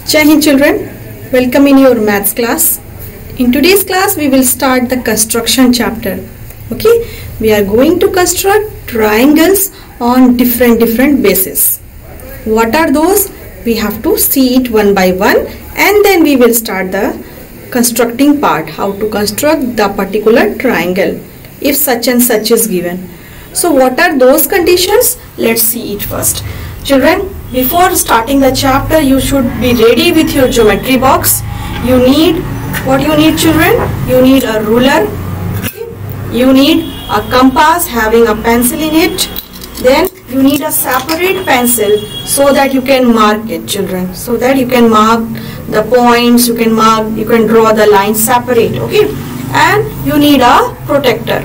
Jai Hind children, welcome in your maths class. In today's class we will start the construction chapter. Okay, we are going to construct triangles on different bases. What are those? We have to see it one by one and then we will start the constructing part, how to construct the particular triangle if such and such is given. So what are those conditions? Let's see it first. Children, before starting the chapter you should be ready with your geometry box. You need, what you need children? You need a ruler, you need a compass having a pencil in it, then you need a separate pencil so that you can mark it children, so that you can mark the points, you can draw the lines separate, okay, and you need a protector.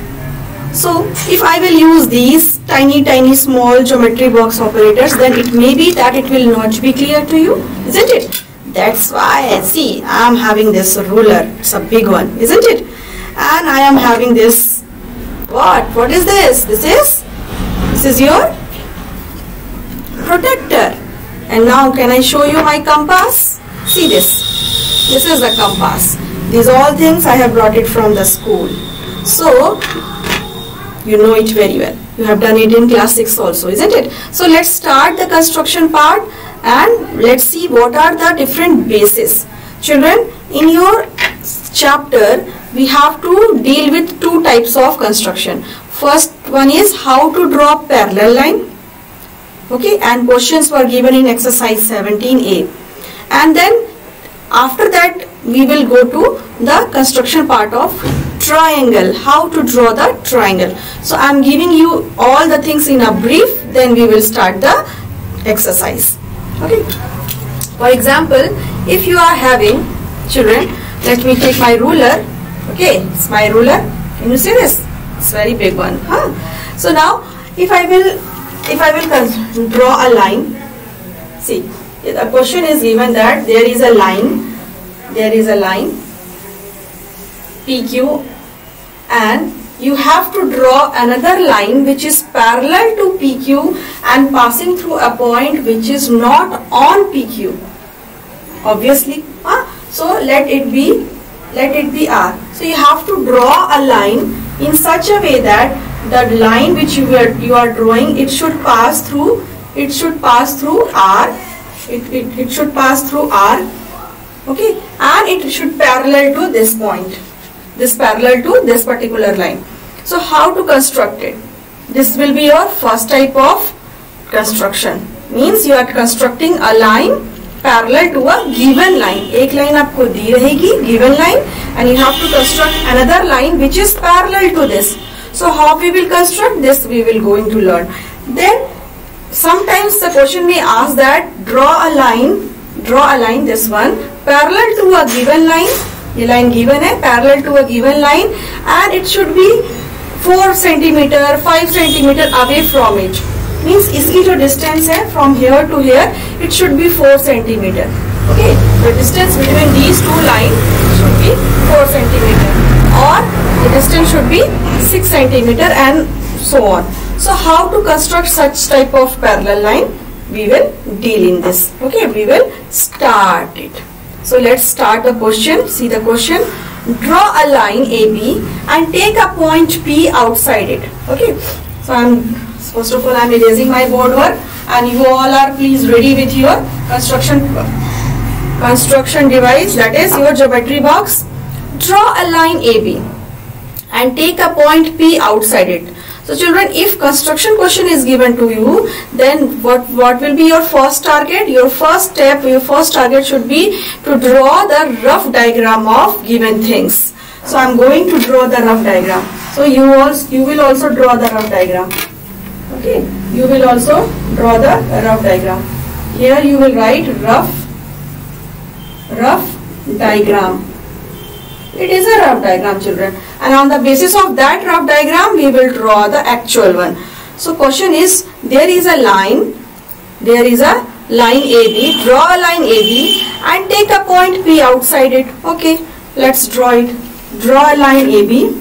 So if I will use these tiny small geometry box operators, then it may be that it will not be clear to you, isn't it? That's why, see, I am having this ruler, it's a big one, isn't it? And I am having this, what is this? This is your protector. And now can I show you my compass? See this is the compass. These all things I have brought it from the school. So you know it very well. You have done it in class 6 also, isn't it? So let's start the construction part and let's see what are the different bases. Children, in your chapter we have to deal with two types of construction. First one is how to draw parallel line. Okay, and questions were given in exercise 17A. And then after that we will go to the construction part of triangle, how to draw the triangle. So I am giving you all the things in a brief, then we will start the exercise. Okay. For example, if you are having, children, let me take my ruler. Okay, it's my ruler. Can you see this? It's very big one. Huh? So now if I will draw a line, see, the question is given that there is a line PQ and you have to draw another line which is parallel to PQ and passing through a point which is not on PQ, obviously. So let it be R. So you have to draw a line in such a way that the line which you are drawing, it should pass through R. It should pass through R, okay, and it should parallel to this point, parallel to this particular line. So how to construct it? This will be your first type of construction. Means you are constructing a line parallel to a given line. एक line आपको दी रहेगी, given line, and you have to construct another line which is parallel to this. So how we will construct this? We will going to learn. Then sometimes the question may ask that draw a line, this one, parallel to a given line. ये line given है, parallel to a given line, and it should be 4 cm, 5 cm away from it. Means इसकी जो distance है from here to here, it should be 4 cm. Okay, the distance between these two lines should be 4 cm, or the distance should be 6 cm, and so on. So how to construct such type of parallel line? We will deal in this. Okay, we will start it. So let's start the question. See the question. Draw a line AB and take a point P outside it. Okay. So first of all I am erasing my board work, and you all are please ready with your construction device, that is your geometry box. Draw a line AB and take a point P outside it. So children, if construction question is given to you, then what will be your first target? Your first target should be to draw the rough diagram of given things. So I am going to draw the rough diagram. So you will also draw the rough diagram. Okay, you will also draw the rough diagram. Here you will write rough diagram. It is a rough diagram, children, and on the basis of that rough diagram we will draw the actual one. So question is, there is a line AB, draw a line AB and take a point P outside it. Okay, let's draw it. Draw a line AB.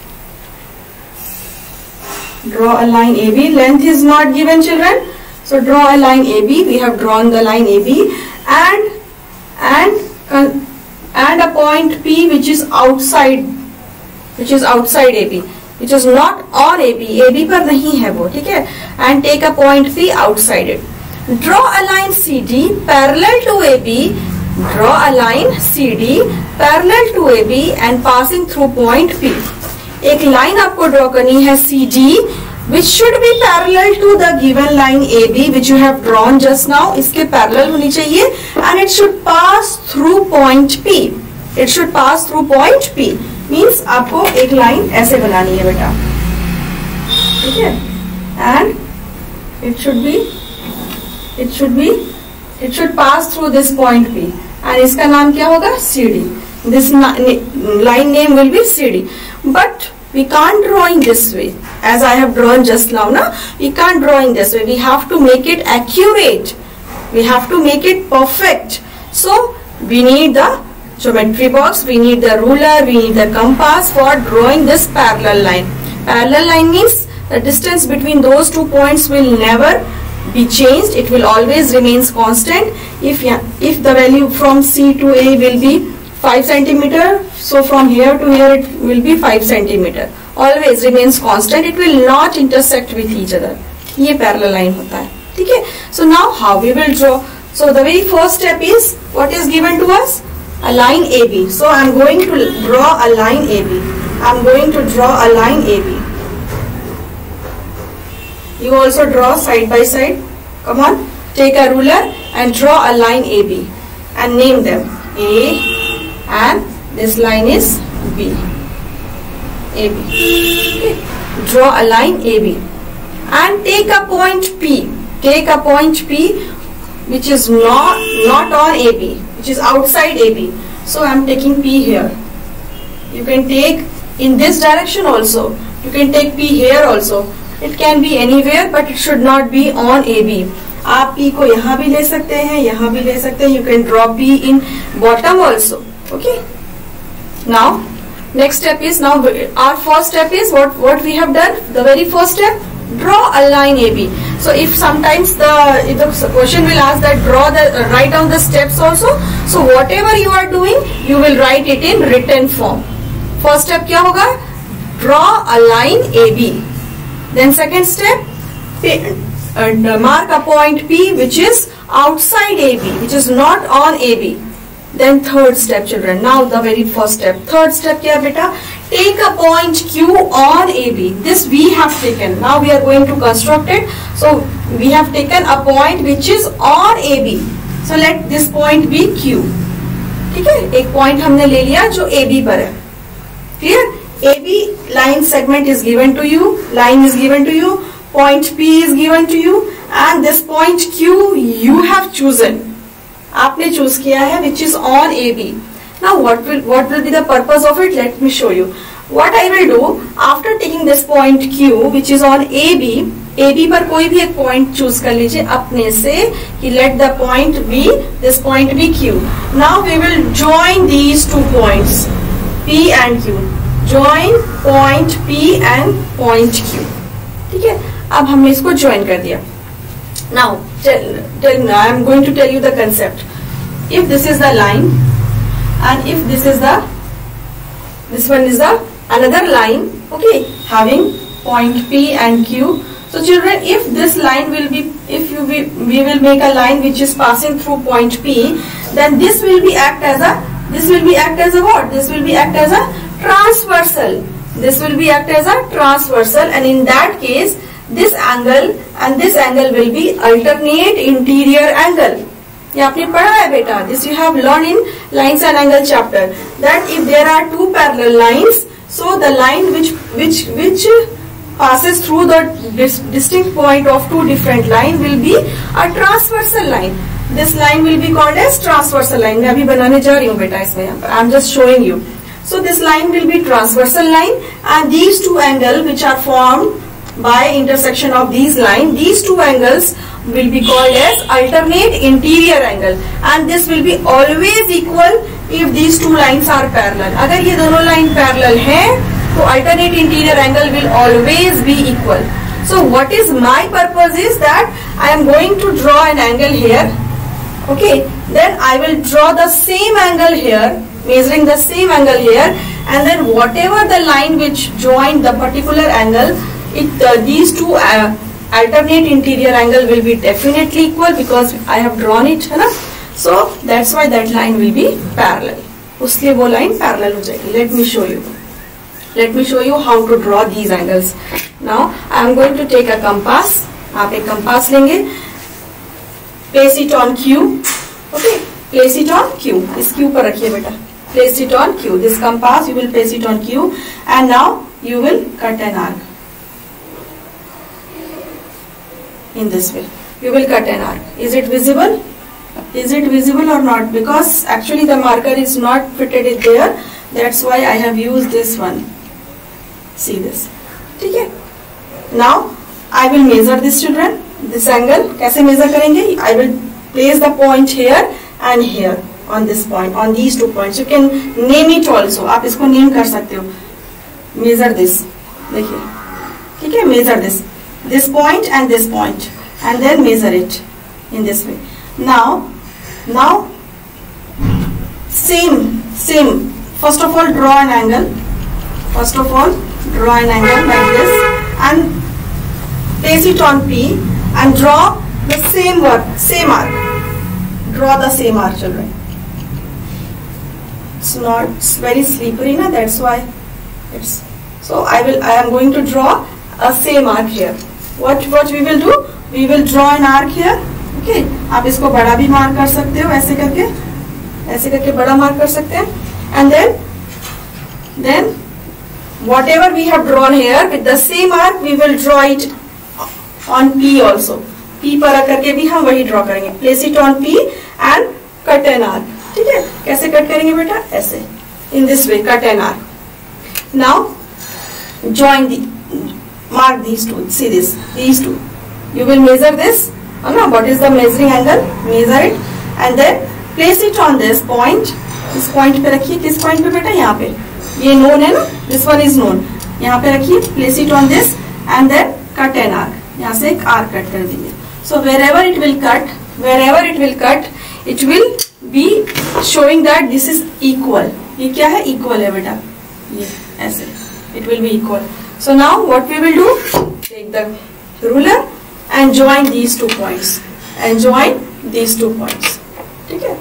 Draw a line AB. Length is not given, children. So draw a line AB. We have drawn the line AB, and and a point P which is outside AB, which is not on AB पर नहीं है वो, ठीक है, and take a point P outside it. Draw a line CD parallel to AB. Draw a line CD parallel to AB and passing through point P. एक line आपको draw करनी है CD which should be parallel to the given line AB which you have drawn just now. इसके parallel होनी चाहिए and it should pass through point P. It should pass through point P. Means आपको एक line ऐसे बनानी है बेटा, ठीक है, and it should pass through this point P and इसका नाम क्या होगा? CD. This line name will be CD. But we can't draw in this way as I have drawn just now. Na? We can't draw in this way. We have to make it accurate. We have to make it perfect. So we need the geometry box, we need the ruler, we need the compass for drawing this parallel line. Parallel line means the distance between those 2 points will never be changed. It will always remains constant. If the value from C to A will be 5 centimeter, so from here to here it will be 5 centimeter. Always remains constant. It will not intersect with each other. ये parallel line होता है, ठीक है. So now how we will draw? So the very first step is what is given to us? A line AB. So I am going to draw a line AB. I am going to draw a line AB. You also draw side by side. Come on, take a ruler and draw a line AB and name them A, and this line is B. AB. Okay. Draw a line AB and take a point P. Take a point P which is not on AB, which is outside AB. So I am taking P here. You can take in this direction also. You can take P here also. It can be anywhere, but it should not be on AB. आप P को यहाँ भी ले सकते हैं, यहाँ भी ले सकते हैं. You can draw P in bottom also. Okay. Now, next step is, now our first step is what we have done. The very first step, draw a line AB. So if sometimes if the question will ask that write down the steps also. So whatever you are doing, you will write it in written form. First step क्या होगा? Draw a line AB. Then second step, mark a point P which is outside AB, which is not on AB. Then third step, children. Now the very first step. Third step क्या बेटा? Take a point Q on AB. This we have taken. Now we are going to construct it. So we have taken a point which is on AB. So let this point be Q. ठीक है? एक point हमने ले लिया जो AB पर है. Clear? AB line segment is given to you. Line is given to you. Point P is given to you. And this point Q you have chosen. आपने चूज किया है which is on AB. Now what will be the purpose of it? Let me show you. What I will do after taking this point Q which is on AB. AB पर कोई भी एक point choose कर लीजिए अपने से कि let the point be this point be Q. Now we will join these 2 points P and Q. Join point P and point Q. ठीक है? अब हमने इसको join कर दिया. Now I am going to tell you the concept. If this is the line and if this one is the another line, okay, having point P and Q. So children, if this line will be, we will make a line which is passing through point P, then this will be act as a what? This will be act as a transversal. This will be act as a transversal, and in that case this angle and this angle will be alternate interior angle. ये आपने पढ़ा है बेटा. This you have learned in lines and angle chapter. That if there are 2 parallel lines, so the line which passes through the distinct point of 2 different line will be a transversal line. This line will be called as transversal line. मैं अभी बनाने जा रही हूँ बेटा इसमें यहाँ पर. I am just showing you. So this line will be transversal line, and these 2 angles which are formed by intersection of these lines, these 2 angles will be called as alternate interior angle, and this will be always equal if these 2 lines are parallel. अगर ये दोनों line parallel हैं, तो alternate interior angle will always be equal. So what is my purpose is that I am going to draw an angle here. Okay, then I will draw the same angle here, measuring the same angle here, and then whatever the line which join the particular angle, these two alternate interior angle will be definitely equal because I have drawn it, है ना? So that's why that line will be parallel. उसलिए वो line parallel हो जाएगी. Let me show you. Let me show you how to draw these angles. Now I am going to take a compass. आप एक compass लेंगे. Place it on Q. Okay, place it on Q. इस Q पर रखिए बेटा. Place it on Q. This compass you will place it on Q, and now you will cut an arc. In this way, you will cut an arc. Is it visible? Is it visible or not? Because actually the marker is not fitted in there. That's why I have used this one. See this. ठीक है? Now I will measure this, children. This angle कैसे measure करेंगे? I will place the point here and here on this point, on these 2 points. You can name it also. आप इसको name कर सकते हो. Measure this. देखिए. ठीक है? Measure this point and this point, and then measure it in this way. Now same. First of all, draw an angle. First of all, draw an angle like this and place it on P and draw the same arc. Draw the same arc, children. It's very slippery, na? That's why it's. So I am going to draw a same arc here. What we will do? We will draw an arc here. Okay. आप इसको बड़ा भी mark कर सकते हो, ऐसे करके बड़ा मार्क कर सकते हैं. And then whatever we have drawn here with the same arc, we will draw it on P also. P पर रख करके भी हम वही ड्रॉ करेंगे. Place it on P and cut an arc. ठीक है? कैसे कट करेंगे बेटा? ऐसे. In this way, cut an arc. Now mark these two. See these two. You will measure this. What is the measuring angle? Measure it and then place it on this point. इस point पे रखिए. किस point पे बेटा? यहाँ पे. ये known है ना? This one is known. यहाँ पे रखिए. Place it on this and then cut an arc. यहाँ से एक arc cut कर दीजिए. So wherever it will cut, it will be showing that this is equal. ये क्या है? Equal है बेटा. ये ऐसे. It will be equal. So now what we will do? Take the ruler and join these 2 points. ठीक है?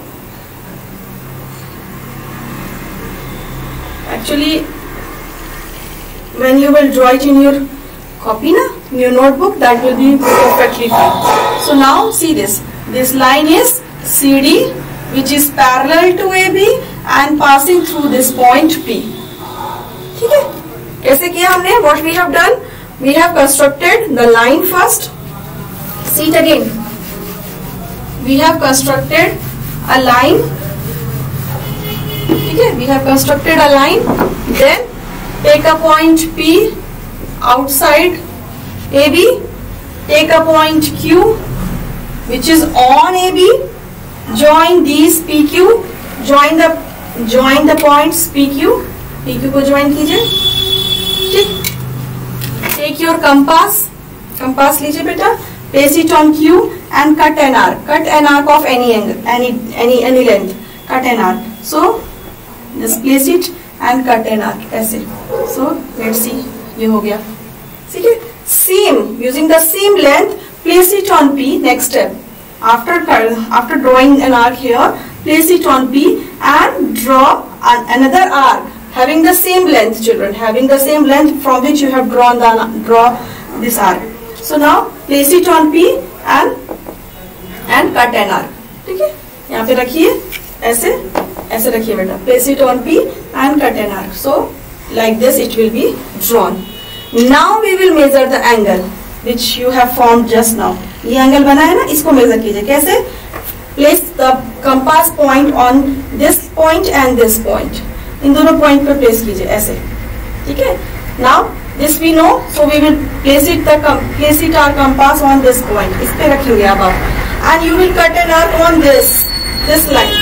Actually, when you will draw it in your copy, in your notebook, that will be perfectly fine. So now see this. This line is CD, which is parallel to AB and passing through this point P. ठीक है? कैसे किया हमने? What we have done? We have constructed the line first. See it again. We have constructed a line. ठीक है? We have constructed a line. Then take a point P outside AB. Take a point Q, which is on AB. Join these PQ. Join the points PQ. PQ को join कीजिए. ठीक. Take your compass लीजिए बेटा. Place it on Q and cut an arc. Cut an arc of any angle, any length. Cut an arc. So just place it and cut an arc. ऐसे. So let's see. ये हो गया. ठीक है? Same, using the same length, place it on P. Next step. After drawing an arc here, place it on P and draw another arc having the same length, children. Having the same length from which you have draw this arc. So now place it on P and cut an arc. ठीक है? यहाँ पे रखिए. ऐसे रखिए बेटा. Place it on P and cut an arc. So like this it will be drawn. Now we will measure the angle which you have formed just now. ये angle बना है ना, इसको मेजर कीजिए. कैसे? Place the compass point on this point and this point. इन दोनों point पे place कीजिए ऐसे. ठीक है? Now this we know, so we will place it our compass on this point. इस पे रखेंगे अब आप. And you will cut an arc on this line.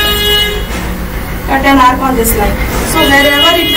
Cut an arc on this line. So wherever it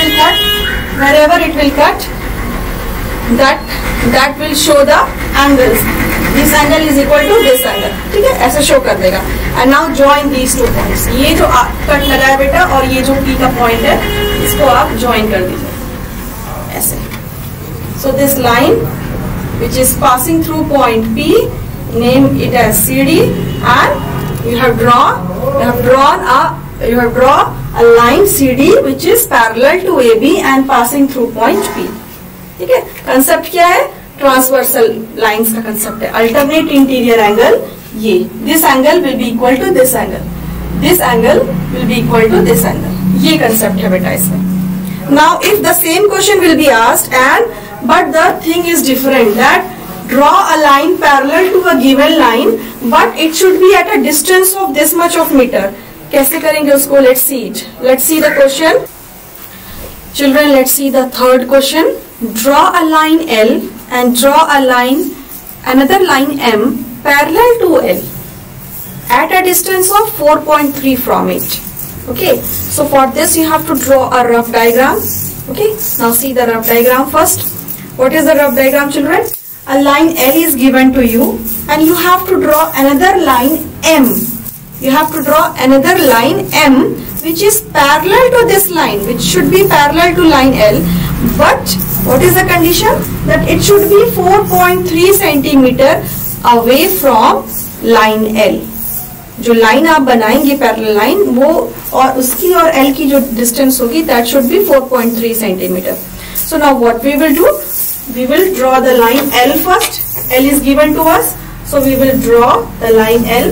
will cut, that will show the angles. This angle is equal to this angle, ठीक है, ऐसे show कर देगा। And now join these two points, ये जो cut लगा है बेटा और ये जो P का पॉइंट है इसको आप ज्वाइन कर दीजिए ऐसे। So this line which is passing through point P, name it as CD, and you have drawn a line CD which is parallel to AB and passing through point P. ठीक है, concept क्या है? Transversal lines का concept है। Alternate interior angle, ये this angle will be equal to this angle, this angle will be equal to this angle, ये concept है बेटा इसमें। Now if the same question will be asked and but the thing is different, that draw a line parallel to a given line but it should be at a distance of this much of meter. कैसे करेंगे उसको? let's see it. Let's see the question. Children, let's see the third question. Draw a line L and draw a line, another line M parallel to L at a distance of 4.3 from it. Okay, so for this you have to draw a rough diagram. Okay, now see the rough diagram first. What is the rough diagram, children? A line L is given to you and you have to draw another line M. You have to draw another line M which is parallel to this line, which should be parallel to line L. But what is the condition? That it should be 4.3 centimeter away from line L. जो line आप बनाएंगे parallel line, वो और उसकी और L की जो distance होगी that should be 4.3 centimeter. So now what we will do? We will draw the line L first. L is given to us, so we will draw the line L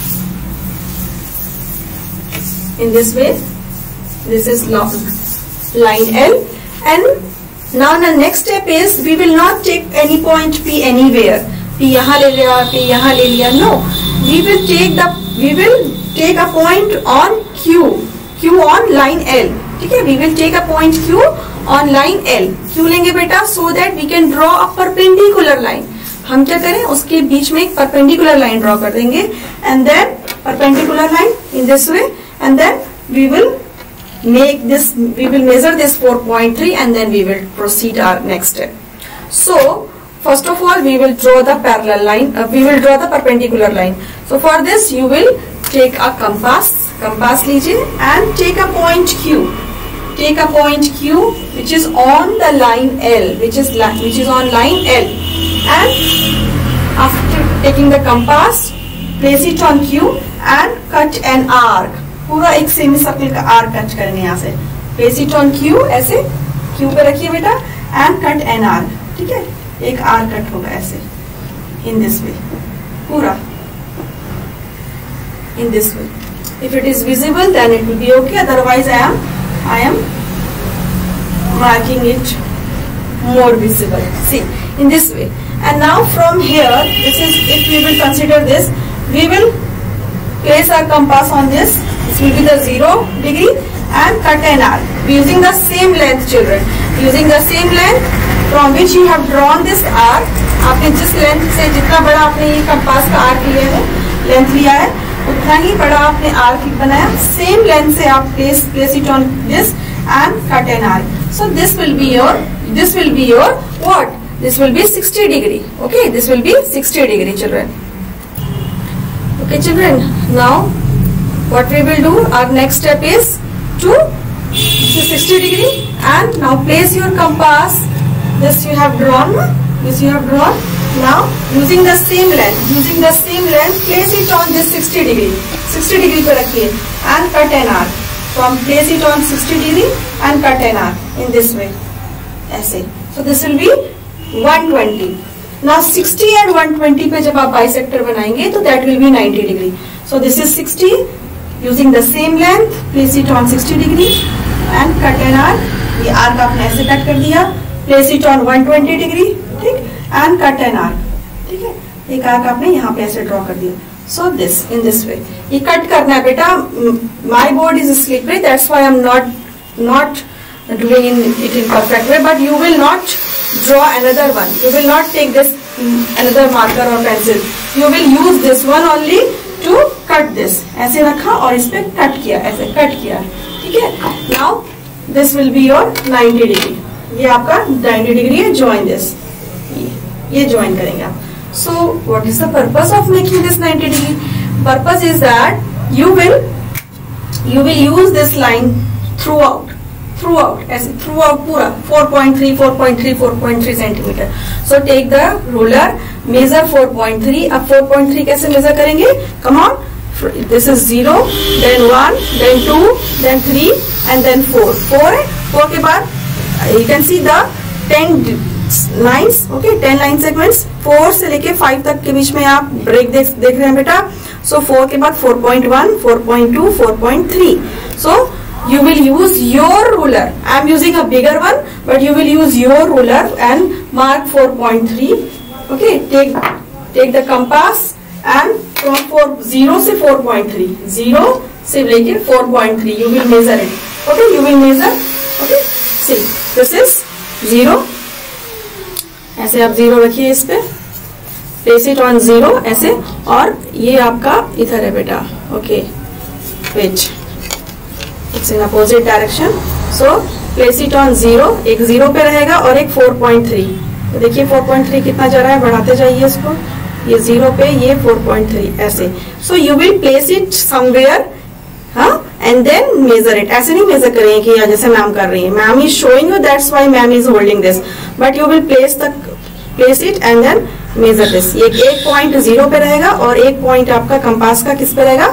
in this way. This is line L, and now the next step is we will not take any point P anywhere. P यहाँ ले लिया, P यहाँ ले लिया. No, we will take a point on Q on line L. ठीक है, we will take a point Q on line L. क्यों लेंगे बेटा? So that we can draw a perpendicular line. हम क्या करें? उसके बीच में एक perpendicular line draw कर देंगे, and then perpendicular line in this way, and then we will measure this 4.3 and then we will proceed our next step. So first of all we will draw the parallel line, we will draw the perpendicular line. So for this you will take a compass लीजिए and take a point Q. Take a point Q which is on the line L, which is on line L, and after taking the compass place it on Q and cut an arc. पूरा एक semicircle का arc cut करेंगे यहाँ से. Place it on Q, ऐसे Q पे रखिए बेटा, and cut an arc. ठीक है, एक आर्क कट होगा ऐसे in this way, पूरा in this way. If it is visible then it will be okay, otherwise I am marking it more visible. See, in this way. And now from here, this is, if we will consider this, we will place our compass on this. This will be the 0 degree and cut an arc using the same length, children. Using the same length from which you have drawn this arc. आपने जिस length से, जितना बड़ा आपने ये compass का arc लिया है, लेंथ लिया है, उतना ही बड़ा आपने आर्क बनाया. सेम लेंथ से आप place it on this and cut an arc. So this will be your what? This will be 60 degree. Okay, this will be 60 degree, children. Okay, children. Now what we will do? Our next step is to 60 degree, and now place your compass. This you have drawn. Now using the same length, place it on this 60 degree. 60 degree पे रखिए and cut an arc. From place it on 60 degree and cut an arc in this way. ऐसे. So this will be 120. Now 60 and 120 पे जब आप bisector बनाएंगे तो that will be 90 degree. So this is 60. Using the same length, place it on 60 degree and cut an arc. ये arc आपने ऐसे cut कर दिया. Place it on 120 degree. ठीक, and cut an arc. ठीक है, एक आर्क आपने यहाँ पे ऐसे ड्रॉ कर दिया. So this in this way. ये कट करना है बेटा. My board is slippery, that's why I'm not doing it in perfect way. But you will not draw another one. You will not take this another marker or pencil. You will use this one only to cut this. ऐसे रखा और इस पे cut किया, ऐसे cut किया. ठीक है. Now this will be your 90 degree. ये आपका 90 डिग्री है. Join this. ये ज्वाइन करेंगे आप. So what is the purpose of making this 90 degree? Purpose is that you will use this line throughout ऐसे throughout पूरा 4.3 centimetre. So take the ruler, measure 4.3. अब 4.3 कैसे measure करेंगे? Come on. This is 0, then 1, then 2, then 3 and then 4. 4 के बाद you can see the 10 lines, okay, 10 line segments. 4 से लेके 5 तक के बीच में आप break देख रहे हैं बेटा. So 4 के बाद 4.1, 4.2, 4.3. So you will use your ruler. I am using a bigger one, but you will use your ruler and mark 4.3. Okay, take the compass and from 0 से 4.3, 0 से लेके 4.3 you will measure it. Okay, you will measure. Okay, see this is 0. ऐसे आप 0 रखिए इस पे, place it on 0 ऐसे, और ये आपका इधर है बेटा. Okay, wait. It's in opposite direction. So place it on 0. एक 0 पे रहेगा और एक 4.3. तो देखिए 4.3 कितना जा रहा है, बढ़ाते जाइए इसको. ये 0 पे, ये 4.3 ऐसे. So you will place it somewhere, हाँ, and then measure it. ऐसे नहीं measure करेंगे कि या जैसे मैम कर रही है. Ma'am is showing you, that's why ma'am is holding this. But you will place it and then measure this. ये एक पॉइंट 0 पे रहेगा और एक पॉइंट आपका कंपास का किस पे रहेगा,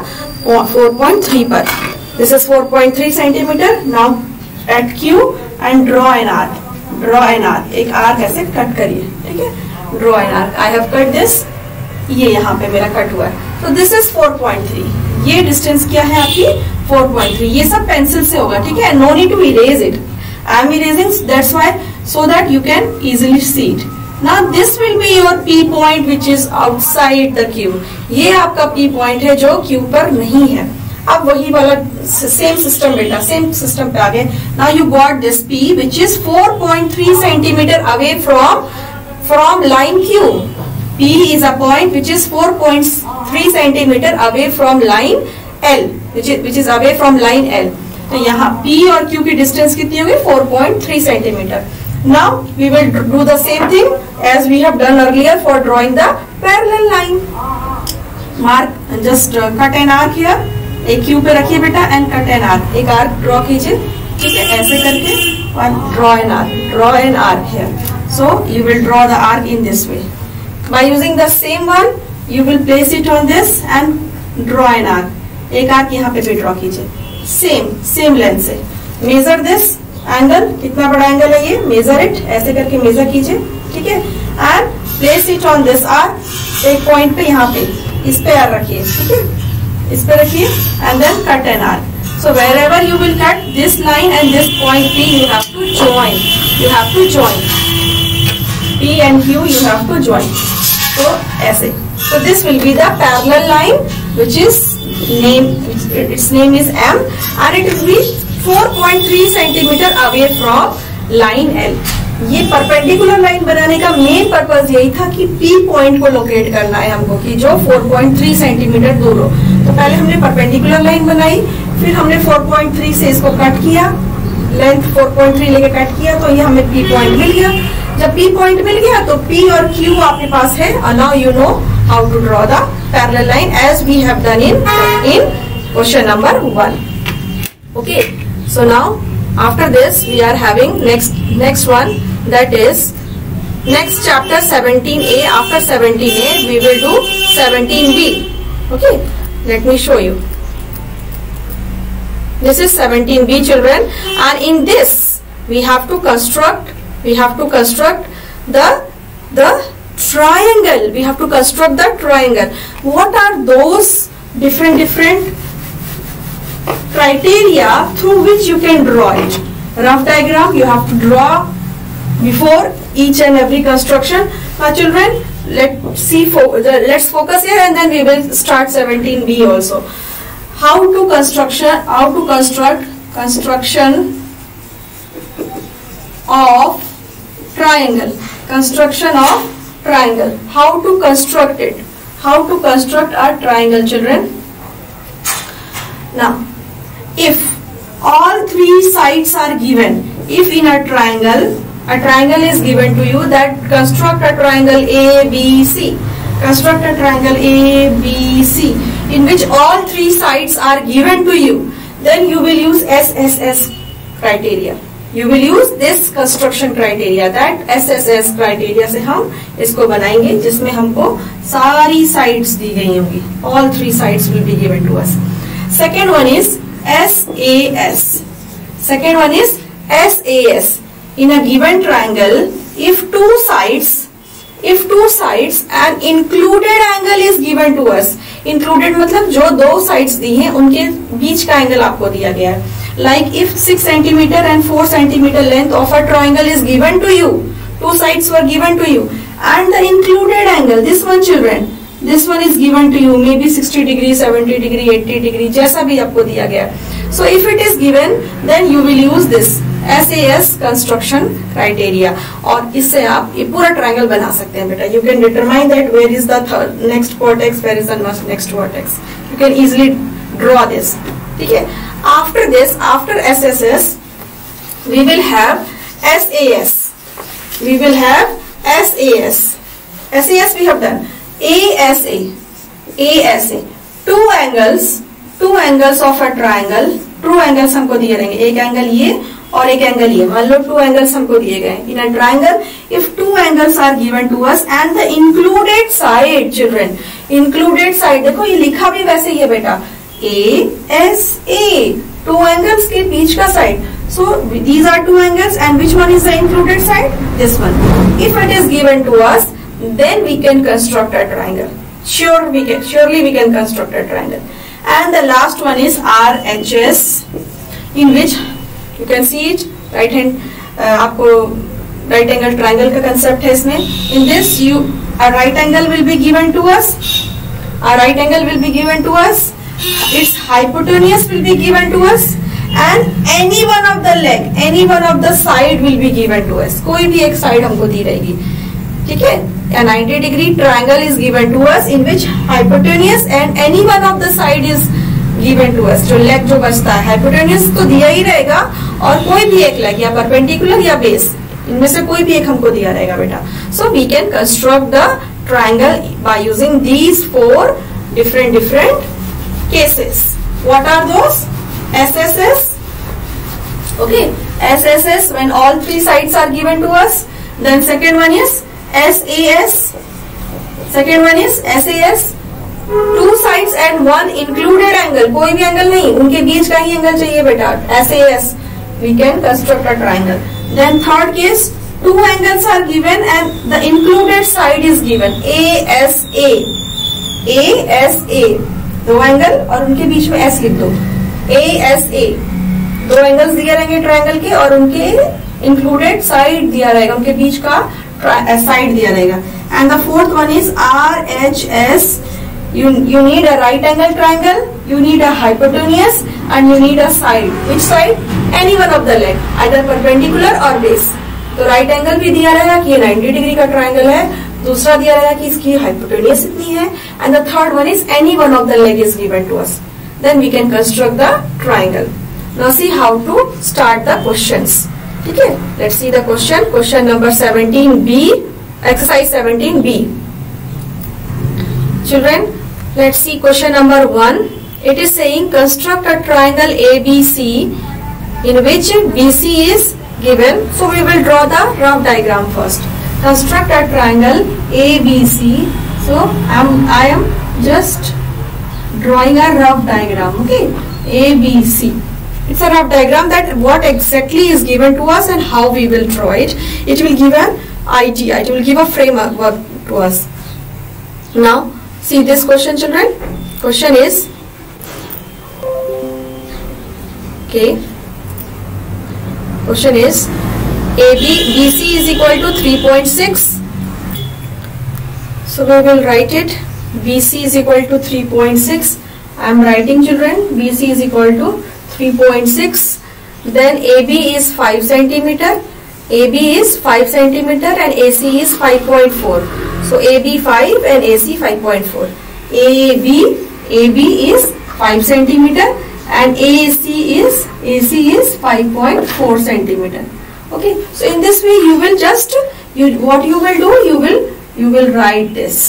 4.3 पर. This is 4.3 centimetre. Now at Q and draw an arc. Draw an arc. एक आर्क ऐसे कट करिए, ठीक है. Draw an arc. I have cut this. ये यहाँ पे मेरा कट हुआ है. So this is 4.3. ये डिस्टेंस क्या है आपकी, 4.3. ये सब पेंसिल से होगा, ठीक है. No need to erase it. I am erasing, that's why, so that you can easily see it. Now this will be your P point which is outside the Q. ये आपका P point है जो Q पर नहीं है. अब वही वाला सेम सिस्टम बेटा, सेम सिस्टम पे आ गए. Now you got this P which is 4.3 centimetre away from line Q. P is a point which is 4.3 centimetre away from line L, which is away from line L. तो यहाँ P और Q की distance कितनी होगी, 4.3 centimetre. Now we will do the same thing as we have done earlier for drawing the parallel line. Mark, just cut an arc here. एक Q पे रखिए बेटा and cut an arc. एक arc draw कीजिए, ठीक है, ऐसे करके, और draw an arc here. So you will draw the arc in this way. By using the same one, you will place it on this and draw an arc. एक arc यहाँ पे भी draw कीजिए, same length से. Measure this angle, कितना बड़ा angle है ये, measure it, ऐसे करके measure कीजिए, ठीक है, and place it on this arc. एक point पे यहाँ पे इस पे आर रखिए, ठीक है, इस पे रखिए, and then cut an arc. So wherever you will cut this line and this point P, you have to join. You have to join P and Q. You have to join. So ऐसे. So this will be the parallel line, which is its name is M, and it will be 4.3 centimetre away from line L. ये perpendicular line बनाने का main purpose यही था कि P point को locate करना है हमको, कि जो 4.3 सेंटीमीटर दूर हो. तो पहले हमने परपेंडिकुलर लाइन बनाई, फिर हमने 4.3 से इसको कट किया, लेंथ 4.3 लेके कट किया, तो ये हमें P पॉइंट मिल गया. जब P पॉइंट मिल गया तो P और Q आपके पास है. Now you know how to draw the parallel line as we have done in question number 1. Okay, so now after this we are having next one, that is next chapter 17a. After 17a we will do 17b. Okay, let me show you. This is 17b, children, and in this we have to construct the triangle. We have to construct the triangle. What are those different criteria through which you can draw it? Rough diagram you have to draw before each and every construction. Now children, let's focus here, and then we will start 17b also. How to construct construction of triangle. Construction of triangle. How to construct it? How to construct a triangle, children? Now, if all three sides are given, if in a triangle is given to you that construct a triangle A, B, C. construct a triangle ABC in which all three sides are given to you, then you will use SSS criteria. You will use this construction criteria, that SSS criteria से हम इसको बनाएंगे जिसमें हमको सारी sides दी गई होंगी. All three sides will be given to us. Second one is SAS. Second one is SAS. In a given triangle, if two sides and included angle is given to us. Included मतलब जो दो sides दी हैं उनके बीच का angle आपको दिया गया है. Like if 6 cm and 4 cm length of a triangle is given to you, two sides were given to you, and the included angle, this one children, this one is given to you, maybe 60 degree, 70 degree, 80 degree, जैसा भी आपको दिया गया. So if it is given, then you will use this SAS construction criteria, और इससे आप ये पूरा triangle बना सकते हैं बेटा. You can determine that where is the next vertex, where is the next vertex. You can easily draw this. ठीक है. After this, after SSS, we will have SAS. We will have SAS. SAS we have done. ASA. Two angles of a triangle. True angles हमको दिए रहेंगे. एक angle ये और एक angle ये. मान लो two angles हमको दिए गए. In a triangle, if two angles are given to us and the included side, children, included side, देखो ये लिखा भी वैसे ही है बेटा. ASA, two angles के बीच का side. So these are two angles, and which one is the included side? This one. If it is given to us, then we can construct a triangle. Surely we can construct a triangle. And the last one is RHS, in which you can see it. Right hand, आपको right angle triangle का concept है इसमें. In this, a right angle will be given to us. A right angle will be given to us. Its hypotenuse will be given to us, and any one of the leg, any one of the side will be given to us. कोई भी एक side हमको दी रहेगी. ठीक है. A 90 degree triangle is given to us in which hypotenuse and any one of the side is given to us. जो leg जो बचता है, hypotenuse तो दिया ही रहेगा, और कोई भी एक leg या perpendicular या base, इनमें से कोई भी एक हमको दिया रहेगा बेटा. So we can construct the triangle by using these four different cases. What are those? SSS. Okay, SSS when all three sides are given to us. Then second one is SAS. Second one is SAS. Two sides and one included angle. कोई भी angle नहीं, उनके बीच का ही angle चाहिए बेटा. SAS. We can construct a triangle. Then third case, two angles are given and the included side is given. ASA. ASA. दो angle और उनके बीच में S लिख दो. ASA. दो एंगल्स दिए रहेंगे ट्रायंगल के और उनके इंक्लूडेड साइड दिया रहेगा, उनके बीच का साइड दिया रहेगा. And the fourth one is RHS. You need a right angle triangle, you need a hypotenuse, and you need a side. Which side? Any one of the leg, either perpendicular or base. तो right angle भी दिया रहेगा कि ये 90 degree का triangle है, दूसरा दिया रहेगा कि इसकी हाइपोटेन्यूज इतनी है, and the third one is any one of the leg is given to us. Then we can construct the triangle. Now see how to start the questions. ठीक है, let's see the question. Question number 17B, exercise 17B. Children, let's see question number 1. It is saying construct a triangle ABC in which BC is given. So we will draw the rough diagram first. Construct a triangle ABC. So I am just drawing a rough diagram. Okay, ABC. It's a rough diagram that what exactly is given to us and how we will draw it. It will give an idea. It will give a framework to us. Now see this question, children. Question is, okay, question is BC is equal to 3.6. So we will write it. BC is equal to 3.6. I am writing, children. BC is equal to 3.6. Then AB is 5 centimeter. AB is 5 centimeter and AC is 5.4. So AB 5 and AC 5.4. AB is 5 centimeter and AC is 5.4 centimeter. Okay. So in this way you will just what you will do, you will write this.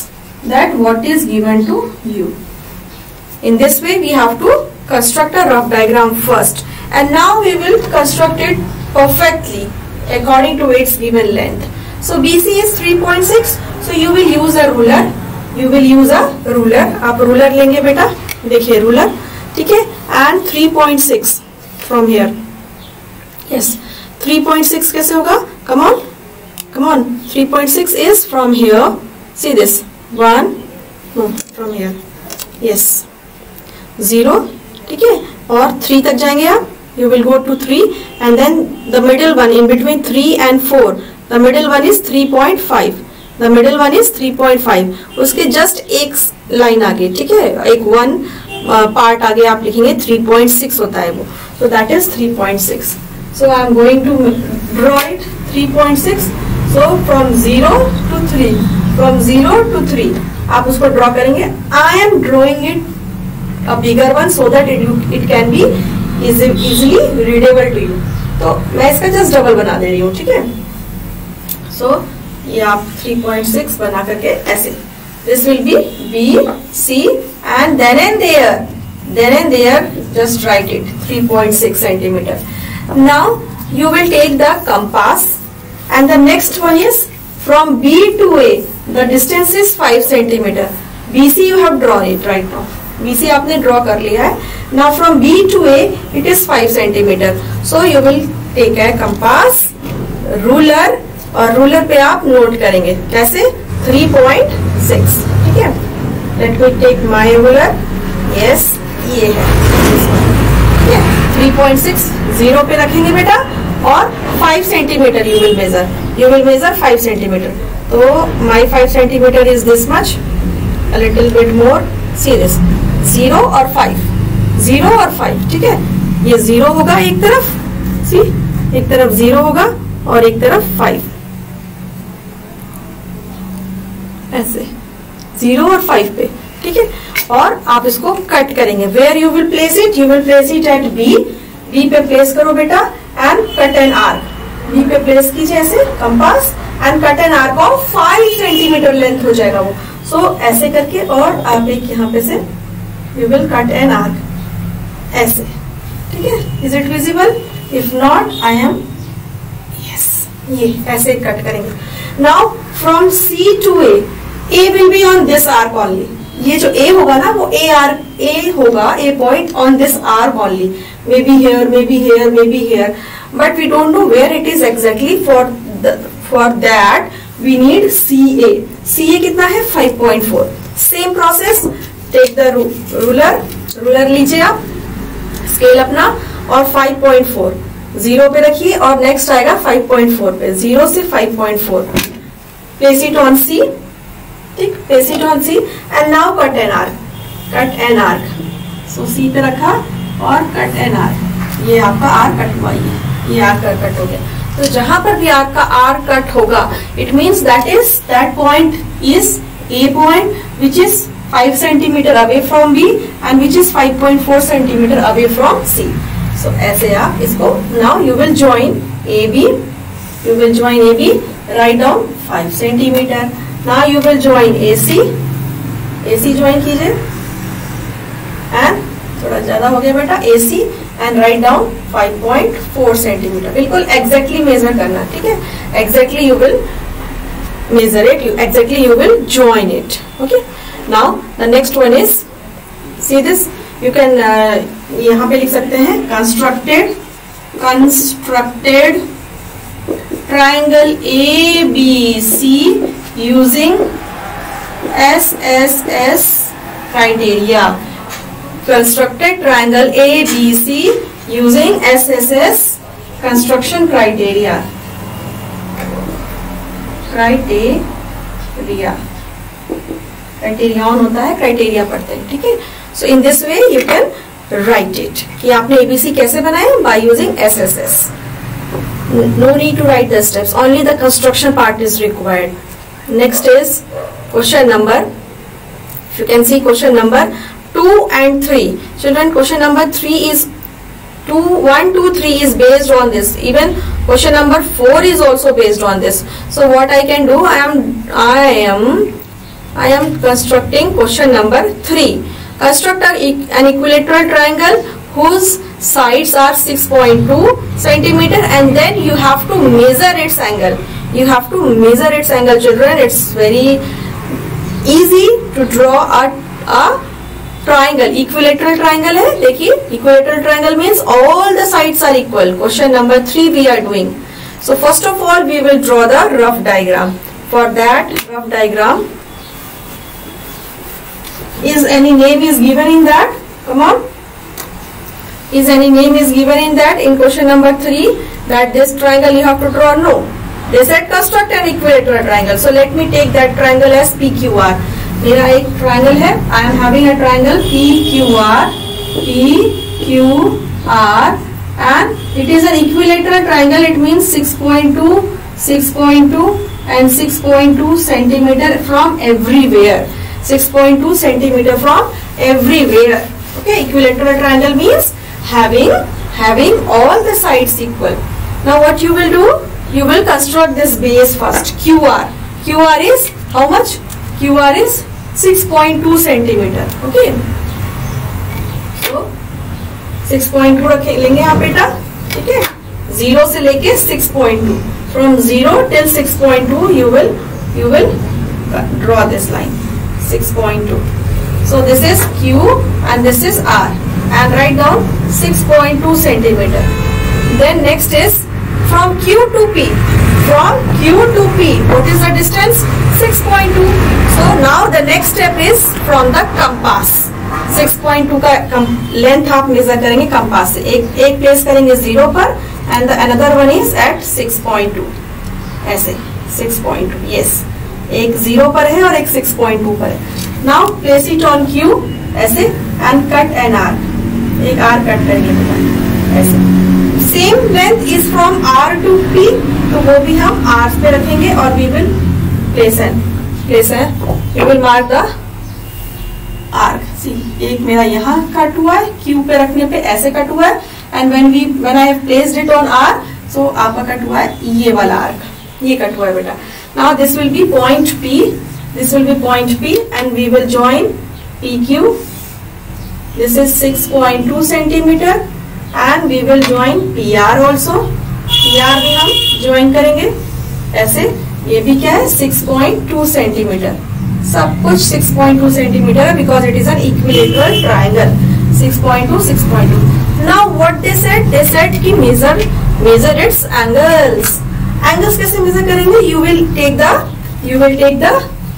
that what is given to you. In this way we have to construct a rough diagram first, and now we will construct it perfectly according to its given length. So BC is 3.6, so you will use a ruler. You will use a ruler. आप ruler लेंगे बेटा, देखिए ruler, ठीक है, and 3.6 from here. Yes, 3.6 कैसे होगा? Come on, come on. 3.6 is from here. See this one, no, from here. Yes, 0, ठीक है, और 3 तक जाएंगे आप. You will go to 3, and then the middle one in between 3 and 4. The middle one is 3.5. The middle one is 3.5. उसके just एक line आगे, ठीक है, एक one part आगे आप लिखेंगे 3.6 होता है वो. So that is 3.6. So I am going to draw it 3.6. So from 0 to 3, from 0 to 3 आप उसको draw करेंगे. I am drawing it a bigger one so that it can be easily readable to you. तो मैं इसका just double बना दे रही हूँ, ठीक है. So ये आप 3.6 बना करके ऐसे, this will be B, C, and then and there just write it 3.6 centimeter. Now you will take the compass, and the next one is from B to A. The distance is 5 centimeter. BC you have drawn it right now. BC आपने draw कर लिया है. Now from B to A it is 5 centimeter. So you will take a compass, ruler, और ruler पे आप note करेंगे कैसे 3.6, ठीक है. Let me take my ruler. Yes, ये है 3.6 0 पे रखेंगे बेटा, और 5 centimetre you will measure 5 centimetre. तो my 5 centimetre is this much, a little bit more. See this 0 और 5, 0 और 5, ठीक है. ये 0 होगा एक तरफ, सी एक तरफ 0 होगा और एक तरफ 5, ऐसे 0 और 5 पे, ठीक है. और आप इसको कट करेंगे. Where you will place it? You will place it at B. B पे प्लेस करो बेटा, and cut an arc. B पे प्लेस कीजिए ऐसे compass, and cut an arc of 5 centimetre length हो जाएगा वो. सो ऐसे करके, और आप एक यहाँ पे से you will cut an arc ऐसे, ठीक है. Is it visible? If not I am, yes, ये ऐसे कट करेंगे. Now from C to A, A will be on this arc only. ये जो A होगा ना, वो A होगा, A point on this arc only. Maybe here, maybe here, maybe here. But we don't know where it is exactly. For that we need CA. CA कितना है? 5.4. Same process. Take the ruler लीजिए आप, scale अपना, और 5.4 0 पे रखिए, और next आएगा 5.4 पे. 0 से 5.4. Place it on C. ठीक, place it on C, and now cut an arc. So C पे रखा और cut an arc. ये आपका आर्क कट हुआ, ये आर्क कट हो गया. तो जहां पर भी आपका आर्क कट होगा, it means that point is A point, which is 5 centimeter away from B, and which is 5.4 centimeter away from C. So ऐसे आप इसको, now you will join AB. Write down 5 centimeter. Now you will join AC join कीजिए, and थोड़ा ज्यादा हो गया बेटा AC, and write down 5.4 centimeter. बिल्कुल exactly measure करना, ठीक है. Exactly you will measure it. Exactly you will join it. Okay. Now the next one is, see this. You can यहाँ पे लिख सकते हैं constructed triangle ABC using SSS criteria. Constructed triangle ABC using SSS construction criteria. Criterion होता है, criteria पढ़ते हैं, ठीक है. So in this way you can write it कि आपने ABC कैसे बनाया, by using SSS. No need to write the steps, only the construction part is required. Next is question number. If you can see question number 2 and 3. Children, question number 3 is 1, 2, 3 is based on this. Even question number 4 is also based on this. So what I can do, I am I am constructing question number 3. Construct an equilateral triangle whose sides are 6.2 centimeter, and then you have to measure its angle. You have to measure its angle, children. It's very easy to draw a triangle. Equilateral triangle है, देखिए equilateral triangle means all the sides are equal. Question number 3 we are doing. So first of all we will draw the rough diagram. For that rough diagram, is any name is given in that? Come on. Is any name is given in that in question number 3 that this triangle you have to draw? No. They said construct an equilateral triangle. So let me take that triangle as PQR. मेरा एक triangle है. I am having a triangle PQR, and it is an equilateral triangle. It means 6.2, 6.2 and 6.2 centimeter from everywhere. 6.2 centimeter from everywhere. Okay, equilateral triangle means having all the sides equal. Now what you will do? You will construct this base first. QR. QR is how much? QR is 6.2 centimeter. Okay. So 6.2 रखे लेंगे आप बेटा, ठीक है? 0 से लेके 6.2. From 0 till 6.2 you will draw this line. 6.2. So this is Q and this is R, and write down 6.2 centimeter. Then next is from Q to P. From Q to P, what is the distance? 6.2. So now the next step is from the compass. 6.2 का length आप major करेंगे compass से. एक place करेंगे 0 पर and the another one is at 6.2. ऐसे 6.2. Yes. एक 0 पर है और एक 6.2 पर है. Now place it on Q ऐसे and cut an arc. एक arc कट करेंगे बेटा ऐसे. Same length is from R to P, तो वो भी हम R पे रखेंगे और we will place we will mark the arc. See, एक मेरा यहाँ कट हुआ है, Q पे रखने पे ऐसे कट हुआ है, and when I have placed it on R, so आपका कट हुआ है ये वाला arc, ये कट हुआ है बेटा. Now this will be point P. This will be point P, and we will join PQ. This is 6.2 centimeter, and we will join PR also. PR भी हम join करेंगे ऐसे. ये भी क्या है? 6.2 centimeter. सब कुछ 6.2 centimeter है because it is an equilateral triangle. 6.2, 6.2. Now what they said? They said कि measure its angles. Angles कैसे measure करेंगे? You will take the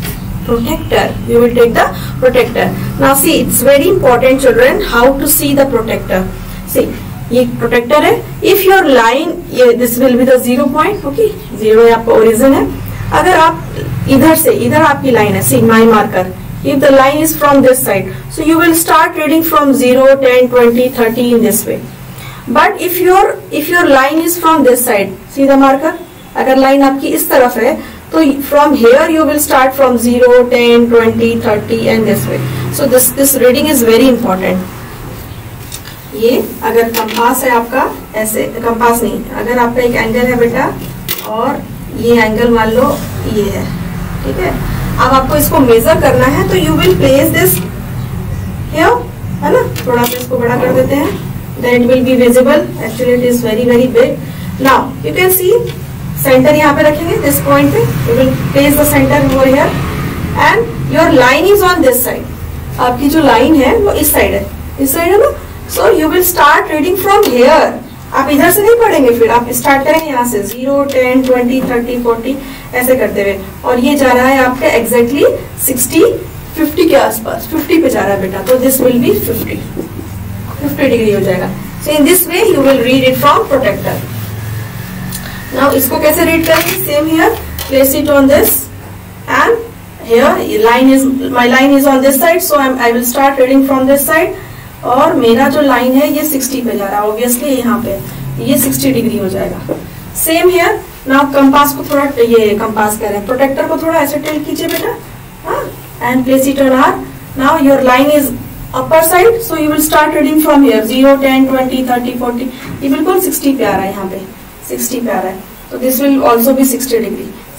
protector. Now see, it's very important children how to see the protector. See, ये protector है. If your line, this will be the 0 point. Okay, 0 आपका origin है. अगर आप इधर आपकी line है. See my marker. If the line is from this side, so you will start reading from 0, 10, 20, 30 in this way. But if your line is from this side, see the marker. अगर line आपकी इस तरफ है तो from here you will start from 0, 10, 20, 30 and this way. So this reading is very important. ये अगर compass है आपका, ऐसे कंपास नहीं, अगर आपका एक एंगल है बेटा और ये एंगल मान लो ये है, ठीक है? अब आपको इसको मेजर करना है तो you will place this here, है ना? थोड़ा सा इसको बड़ा कर देते हैं, then it will be visible. Actually it is very very big. Now you can see centre यहाँ पे रखेंगे दिस पॉइंट पे. You will place the centre over here and your line is on this side. आपकी जो line है वो इस side है ना. So you will start reading from here. आप इधर से नहीं पढ़ेंगे, फिर आप स्टार्ट करेंगे यहाँ से 0, 10, 20, 30, 40 ऐसे करते हुए, और ये जा रहा है आपके एग्जैक्टली 50 के आसपास. 50 पे जा रहा है बेटा, तो दिस विल बी 50 डिग्री हो जाएगा. So in this way you will read it from protractor. Now इसको कैसे रीड करेंगे? Same here, place it on this end here my line is on this side, so I will start reading from this side. और मेरा जो line है ये 60 पे जा रहा है, ऑब्वियसली यहाँ पे ये 60 डिग्री हो जाएगा. Same here. नाउ कंपास को थोड़ा, ये कंपास कह रहे हैं, प्रोटेक्टर को थोड़ा ऐसे टिल्ट कीजिए बेटा, हाँ, and place it on R. Now your line is upper side, so you will start reading from here 0, 10, 20, 30, 40. ये बिल्कुल 60 पे आ रहा है, यहाँ पे 60 पे आ रहा है, तो this will also be 60 degree.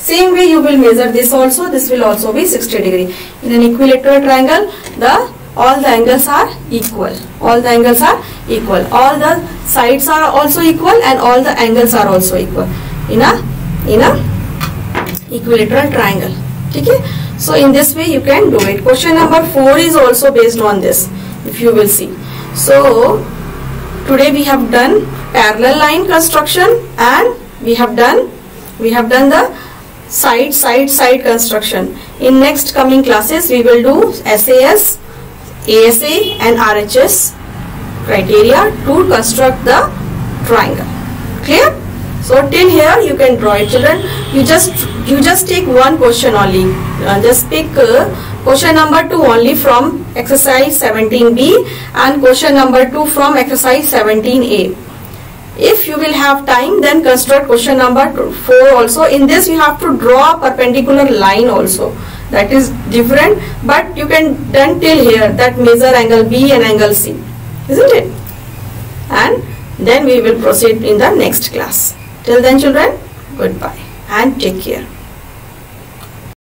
Same way you will measure this also. This will also be 60 degree. In an equilateral triangle, all the angles are equal. All the angles are equal. All the sides are also equal and all the angles are also equal in a equilateral triangle. Okay? So in this way you can do it. Question number 4 is also based on this, if you will see. So today we have done parallel line construction and we have done the side construction. In next coming classes we will do SAS, ASA and RHS criteria to construct the triangle. Clear? So till here you can draw it, children. You just take one question only. Just pick question number 2 only from exercise 17B and question number 2 from exercise 17A. If you will have time, then construct question number 4 also. In this you have to draw a perpendicular line also. That is different, but you can done till here, that measure angle B and angle C, isn't it? And then we will proceed in the next class. Till then children, goodbye and take care.